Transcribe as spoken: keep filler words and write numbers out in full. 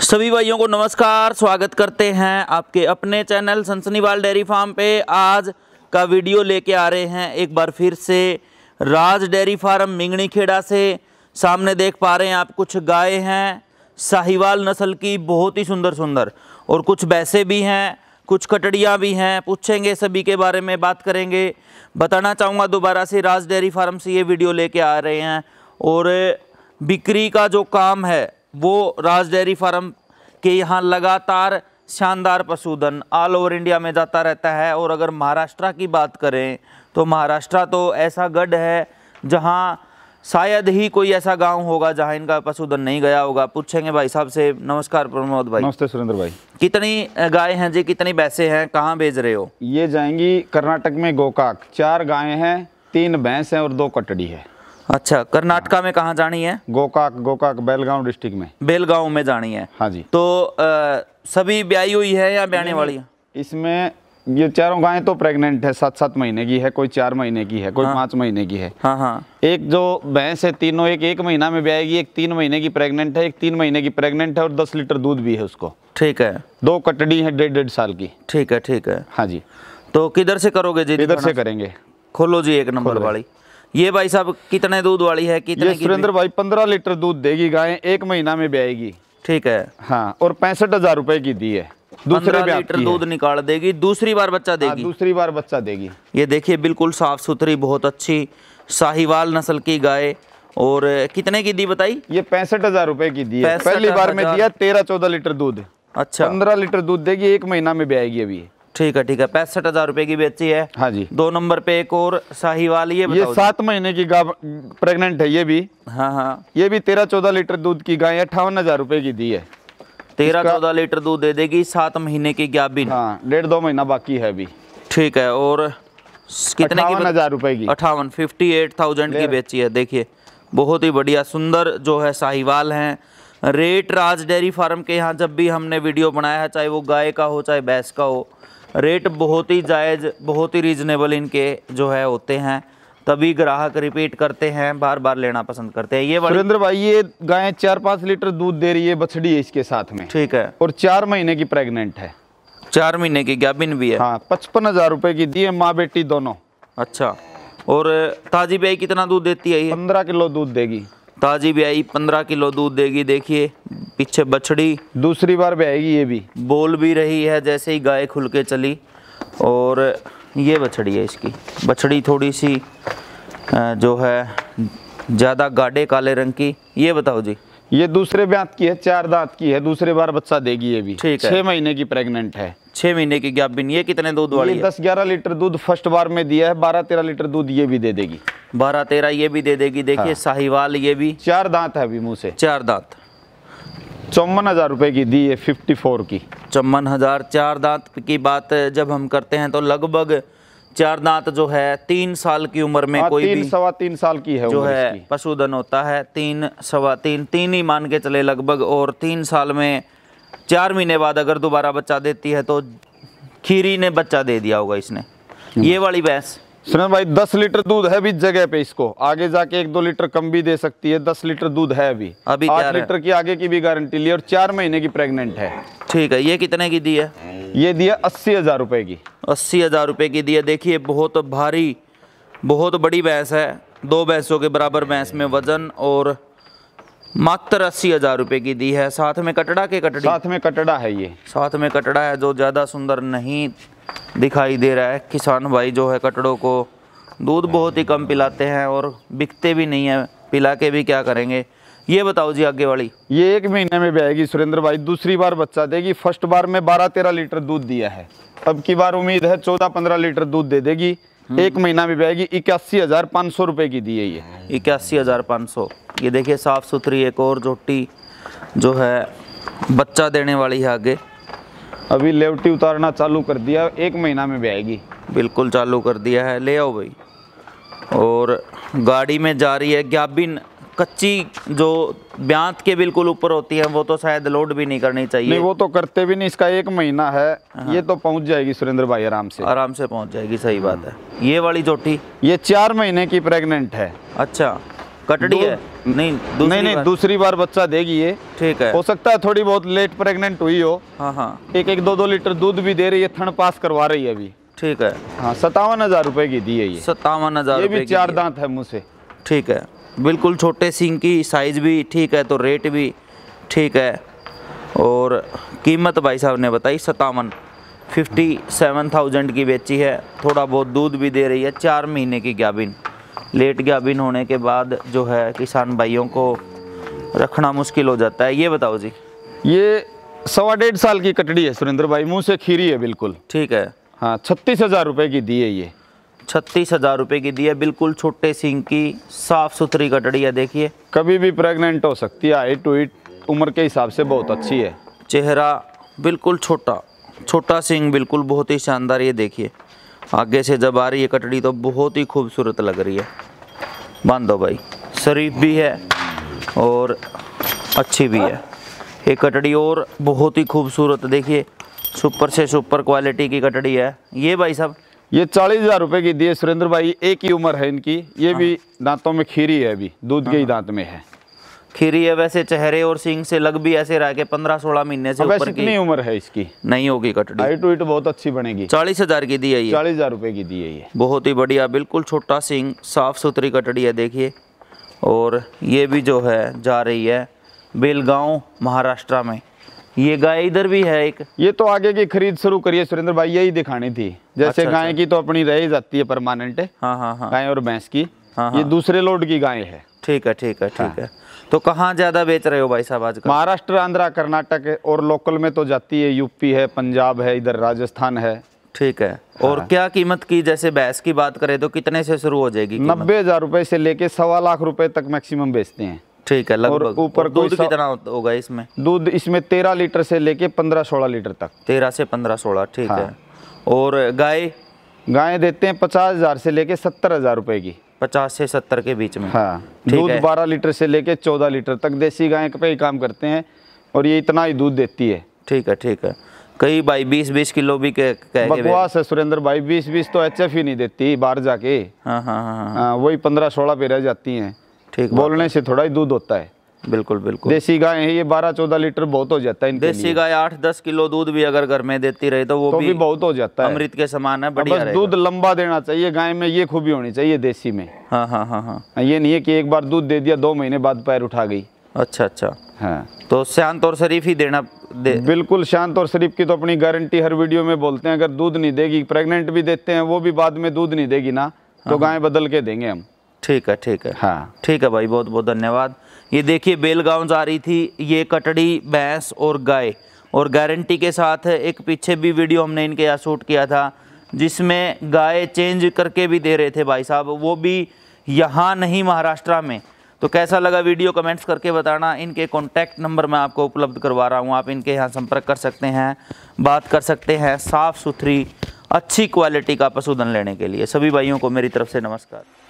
सभी भाइयों को नमस्कार, स्वागत करते हैं आपके अपने चैनल सनसनीवाल डेयरी फार्म पे। आज का वीडियो लेके आ रहे हैं एक बार फिर से राज डेयरी फार्म मिंगनी खेड़ा से। सामने देख पा रहे हैं आप कुछ गाय हैं साहिवाल नस्ल की, बहुत ही सुंदर सुंदर, और कुछ भैंसे भी हैं, कुछ कटड़ियाँ भी हैं। पूछेंगे सभी के बारे में, बात करेंगे। बताना चाहूँगा दोबारा से राज डेयरी फार्म से ये वीडियो लेके आ रहे हैं, और बिक्री का जो काम है वो राज डेयरी फार्म के यहाँ लगातार शानदार पशुधन ऑल ओवर इंडिया में जाता रहता है। और अगर महाराष्ट्र की बात करें तो महाराष्ट्र तो ऐसा गढ़ है जहाँ शायद ही कोई ऐसा गांव होगा जहाँ इनका पशुधन नहीं गया होगा। पूछेंगे भाई साहब से। नमस्कार प्रमोद भाई। नमस्ते सुरेंद्र भाई। कितनी गाय हैं जी, कितनी भैंसे हैं, कहाँ भेज रहे हो? ये जाएंगी कर्नाटक में गोकाक। चार गायें हैं, तीन भैंस हैं और दो कटड़ी है। अच्छा, कर्नाटका में कहाँ जानी है? गोकाक गोकाक बेलगांव डिस्ट्रिक्ट में। बेलगांव में जानी है। हाँ जी। तो आ, सभी ब्याई हुई है या ब्याने वाली है? इसमें ये चारों गायें तो प्रेग्नेंट है, सात सात महीने की है, कोई चार महीने की है, कोई हाँ। पाँच महीने की है। हाँ हाँ। एक जो भैंस है तीनों, एक एक महीना में ब्याएगी, एक तीन महीने की प्रेग्नेंट है, एक तीन महीने की प्रेग्नेंट है और दस लीटर दूध भी है उसको। ठीक है। दो कटड़ी है डेढ़ डेढ़ साल की। ठीक है ठीक है। हाँ जी। तो किधर से करोगे जी? इधर से करेंगे। खोलो जी एक नंबर वाली। ये भाई साहब कितने दूध वाली है, कितने ये सुरेंद्र भाई पंद्रह लीटर दूध देगी गाय, एक महीना में ब्याएगी। ठीक है। हाँ, और पैंसठ हजार रुपए की दी है। दूसरे लीटर दूध निकाल देगी, दूसरी बार बच्चा देगी। दूसरी बार बच्चा देगी। ये देखिए बिल्कुल साफ सुथरी, बहुत अच्छी साहिवाल नस्ल की गाय। और कितने की दी बताई? ये पैंसठ हजार रुपए की दी है। पहली बार में दिया तेरह चौदह लीटर दूध। अच्छा। पंद्रह लीटर दूध देगी, एक महीना में ब्याएगी अभी। ठीक है ठीक है। पैंसठ हजार रुपए की बेची है। हाँ जी। दो नंबर पे एक और साहिवाल, ये ये सात महीने की गाय प्रेग्नेंट है ये भी। हाँ हाँ। ये भी तेरह चौदह लीटर दूध की गाय, अट्ठावन हजार रुपए की दी है। तेरह चौदह लीटर दूध दे देगी, सात महीने की गाभिन। हाँ, डेढ़ दो महीना बाकी है अभी। ठीक है। और कितने की? हजार रुपए की। अट्ठावन फिफ्टी एट थाउजेंड की बेची है। देखिए बहुत ही बढ़िया सुंदर जो है साहिवाल हैं। रेट राज डेयरी फार्म के यहाँ जब भी हमने वीडियो बनाया है, चाहे वो गाय का हो चाहे भैंस का हो, रेट बहुत ही जायज़, बहुत ही रीजनेबल इनके जो है होते हैं। तभी ग्राहक रिपीट करते हैं, बार बार लेना पसंद करते हैं। ये सुरेंद्र भाई ये गाय चार पाँच लीटर दूध दे रही है, बछड़ी है इसके साथ में। ठीक है। और चार महीने की प्रेग्नेंट है। चार महीने की गाभिन भी है। हाँ, पचपन हजार रुपए की दी है, माँ बेटी दोनों। अच्छा। और ताजी ब्याई कितना दूध देती है ये? पंद्रह किलो दूध देगी। ताजी ब्याई पंद्रह किलो दूध देगी। देखिए पीछे बछड़ी दूसरी बार ब्याएगी, ये भी बोल भी रही है जैसे ही गाय खुल के चली। और ये बछड़ी है, इसकी बछड़ी थोड़ी सी जो है ज़्यादा गाढ़े काले रंग की। ये बताओ जी। ये दूसरे ब्यात की है, चार दांत की है, दूसरे बार बच्चा देगी ये भी। ठीक है। छह महीने की प्रेग्नेंट है। छह महीने की गाभिन। ये कितने दूध वाली है? दस ग्यारह लीटर दूध फर्स्ट बार में दिया है, बारह तेरह लीटर दूध ये भी दे देगी। बारह तेरह ये भी दे देगी। देखिए हाँ। साहिवाल ये भी चार दांत है अभी मुंह से। चार दांत। चौवन हजार रुपए की दी है, फिफ्टी फोर की। चौवन हजार। चार दांत की बात जब हम करते हैं तो लगभग चार दांत जो है तीन साल की उम्र में कोई तीन, भी सवा तीन साल की है जो है पशुधन होता है। तीन सवा तीन तीन ही मान के चले लगभग। और तीन साल में चार महीने बाद अगर दोबारा बच्चा देती है तो खीरी ने बच्चा दे दिया होगा इसने। ये वाली भैंस सुरेंद्र भाई दस लीटर दूध है अभी जगह पे, इसको आगे जाके एक दो लीटर कम भी दे सकती है। दस लीटर दूध है अभी। अभी आठ लीटर की आगे की भी गारंटी ली, और चार महीने की प्रेग्नेंट है। ठीक है। ये कितने की दी है? ये दिया अस्सी हजार रुपए की। अस्सी हजार रुपए की दी है। देखिए बहुत भारी, बहुत बड़ी भैंस है, दो भैंसों के बराबर भैंस में वजन, और मात्र अस्सी हजार रुपए की दी है। साथ में कटड़ा के कटड़ी साथ में कटड़ा है। ये साथ में कटड़ा है जो ज़्यादा सुंदर नहीं दिखाई दे रहा है। किसान भाई जो है कटड़ों को दूध बहुत ही कम पिलाते हैं और बिकते भी नहीं है, पिला के भी क्या करेंगे। ये बताओ जी आगे वाली। ये एक महीने में ब्याएगी सुरेंद्र भाई, दूसरी बार बच्चा देगी। फर्स्ट बार में बारह तेरह लीटर दूध दिया है, अब की बार उम्मीद है चौदह पंद्रह लीटर दूध दे देगी। एक महीना में ब्याएगी। इक्यासी हजार पाँच सौ रुपए की दी है ये। इक्यासी हजार पाँच सौ। ये देखिए साफ सुथरी एक और जोटी जो है बच्चा देने वाली है। आगे अभी लेवटी उतारना चालू कर दिया, एक महीना में ब्याएगी। बिल्कुल चालू कर दिया है। ले आओ भाई। और गाड़ी में जा रही है गाभिन। कच्ची जो ब्यांत के बिल्कुल ऊपर होती है वो तो शायद लोड भी नहीं करनी चाहिए। नहीं, वो तो करते भी नहीं। इसका एक महीना है। हाँ। ये तो पहुंच जाएगी सुरेंद्र भाई आराम से। आराम से पहुंच जाएगी। सही बात है। ये वाली जोटी ये चार महीने की प्रेग्नेंट है। अच्छा। कटड़ी दो- है नहीं दूसरी नहीं नहीं बार? दूसरी बार बच्चा देगी ये। ठीक है। हो सकता है थोड़ी बहुत लेट प्रेग्नेंट हुई हो। हाँ हाँ एक एक दो दो लीटर दूध भी दे रही है, थन पास करवा रही है अभी। ठीक है। हाँ सत्तावन हजार रुपए की दी है ये। सत्तावन हजार ये भी चार दांत है मुँह से। ठीक है, बिल्कुल छोटे सींग की, साइज भी ठीक है, तो रेट भी ठीक है। और कीमत भाई साहब ने बताई सत्तावन फिफ्टी सेवन थाउजेंड की बेची है। थोड़ा बहुत दूध भी दे रही है, चार महीने की गाभिन। लेट गाभिन होने के बाद जो है किसान भाइयों को रखना मुश्किल हो जाता है। ये बताओ जी। ये सवा डेढ़ साल की कटड़ी है सुरेंद्र भाई, मुंह से खीरी है बिल्कुल। ठीक है। हाँ छत्तीस हजार रुपए की दी है ये। छत्तीस हजार रुपये की दी है, बिल्कुल छोटे सींग की, साफ़ सुथरी कटड़ी है। देखिए कभी भी प्रेग्नेंट हो सकती है, हाइट टू हिट उम्र के हिसाब से बहुत अच्छी है। चेहरा बिल्कुल छोटा, छोटा सींग बिल्कुल बहुत ही शानदार। ये देखिए आगे से जब आ रही है कटड़ी तो बहुत ही खूबसूरत लग रही है। बांधो भाई, शरीफ भी है और अच्छी भी है ये कटड़ी, और बहुत ही खूबसूरत। देखिए सुपर से सुपर क्वालिटी की कटड़ी है ये भाई साहब। ये चालीस हजार रुपए की दी है सुरेंद्र भाई, एक ही उम्र है इनकी। ये भी दांतों में खीरी है, अभी दूध के ही दांत में है। खीरी है, वैसे चेहरे और सींग से लग भी ऐसे रहा के पंद्रह सोलह महीने से ऊपर की कितनी उम्र है इसकी नहीं होगी कटड़ी। हाइट टू हिट बहुत अच्छी बनेगी। चालीस हजार की दी है ये। चालीस हजार रुपए की दी है ये। बहुत ही बढ़िया, बिल्कुल छोटा सींग, साफ सुथरी कटड़ी है। देखिए और ये भी जो है जा रही है बेलगांव महाराष्ट्र में। ये गाय इधर भी है एक। ये तो आगे की खरीद शुरू करिए सुरेंद्र भाई, यही दिखानी थी। जैसे अच्छा, गाय अच्छा। की तो अपनी रह ही जाती है परमानेंट, हाँ हाँ हाँ गाय और भैंस की। हाँ, ये हाँ। दूसरे लोड की गाय है। ठीक है ठीक है ठीक है। तो कहाँ ज़्यादा बेच रहे हो भाई साहब आजकल? महाराष्ट्र, आंध्रा, कर्नाटक और लोकल में तो जाती है, यूपी है, पंजाब है, इधर राजस्थान है। ठीक है। और क्या कीमत की, जैसे भैंस की बात करें तो कितने से शुरू हो जाएगी कीमत? नब्बे हजार रुपए से लेके सवा लाख रुपए तक मैक्सिमम बेचते हैं। ठीक है लगभग। ऊपर और दूध कोई सा- कितना होगा इसमें? दूध इसमें तेरह लीटर से लेके पंद्रह सोलह लीटर तक। तेरह से पंद्रह सोलह। ठीक हाँ। है। और गाय? गाय देते हैं पचास हजार से लेके सत्तर हजार रुपए की। पचास से सत्तर के बीच में। हाँ ठीक दूध है। बारह लीटर से लेके चौदह लीटर तक देसी गाय पे ही काम करते हैं, और ये इतना ही दूध देती है। ठीक है ठीक है। कई भाई बीस बीस किलो भी कह कह के बकवास है सुरेंद्र भाई, बीस बीस तो एच एफ ही नहीं देती बाहर जाके। हाँ हाँ हाँ हाँ हाँ, वही पंद्रह सोलह पे रह जाती हैं। ठीक बात बोलने से थोड़ा ही दूध होता है। बिल्कुल बिल्कुल। देसी गाय है ये, बारह चौदह लीटर बहुत हो जाता है इनके देसी लिए। गाय आठ दस किलो दूध भी अगर घर में देती रहे तो वो तो भी भी बहुत हो जाता है। अमृत के समान है, अब बढ़िया बस रहेगा। दूध लंबा देना चाहिए गाय में, ये खूबी होनी चाहिए देसी में। हाँ हाँ हाँ हाँ। ये नहीं है कि एक बार दूध दे दिया दो महीने बाद पैर उठा गई। अच्छा अच्छा। हाँ तो शांत और शरीफ ही देना दे। बिल्कुल शांत और शरीफ की तो अपनी गारंटी हर वीडियो में बोलते हैं। अगर दूध नहीं देगी, प्रेग्नेंट भी देते हैं, वो भी बाद में दूध नहीं देगी ना तो गाय बदल के देंगे हम। ठीक है ठीक है। हाँ ठीक है भाई, बहुत बहुत धन्यवाद। ये देखिए बेलगांव जा रही थी ये कटड़ी, भैंस और गाय, और गारंटी के साथ एक पीछे भी वीडियो हमने इनके यहाँ शूट किया था जिसमें गाय चेंज करके भी दे रहे थे भाई साहब, वो भी यहाँ नहीं महाराष्ट्र में। तो कैसा लगा वीडियो कमेंट्स करके बताना। इनके कॉन्टैक्ट नंबर मैं आपको उपलब्ध करवा रहा हूँ, आप इनके यहाँ संपर्क कर सकते हैं, बात कर सकते हैं साफ़ सुथरी अच्छी क्वालिटी का पशुधन लेने के लिए। सभी भाइयों को मेरी तरफ से नमस्कार।